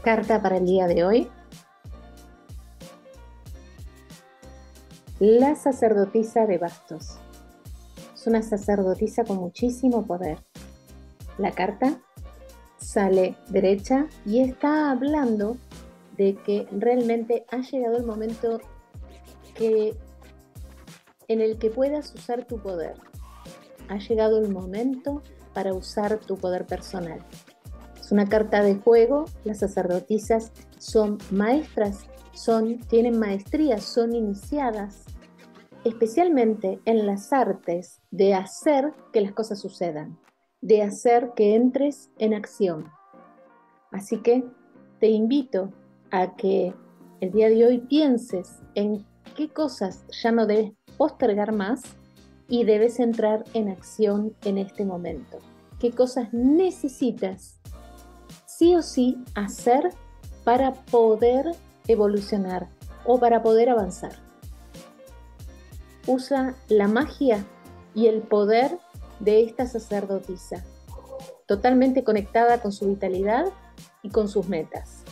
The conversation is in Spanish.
Carta para el día de hoy. La sacerdotisa de bastos. Es una sacerdotisa con muchísimo poder. La carta sale derecha y está hablando de que realmente ha llegado el momento en el que puedas usar tu poder. Ha llegado el momento para usar tu poder personal. Es una carta de juego. Las sacerdotisas son maestras, tienen maestría, son iniciadas, especialmente en las artes de hacer que las cosas sucedan, de hacer que entres en acción. Así que te invito a que el día de hoy pienses en qué cosas ya no debes postergar más y debes entrar en acción en este momento. ¿Qué cosas necesitas sí o sí hacer para poder evolucionar o para poder avanzar? Usa la magia y el poder de esta sacerdotisa, totalmente conectada con su vitalidad y con sus metas.